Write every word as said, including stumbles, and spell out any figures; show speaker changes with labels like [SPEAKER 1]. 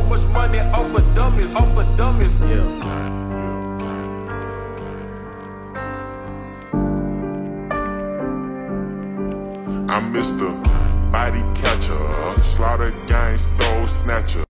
[SPEAKER 1] much money off of dummies, off of dummies.
[SPEAKER 2] Yeah.
[SPEAKER 3] I'm Mister Body Catcher, Slaughter Gang Soul Snatcher.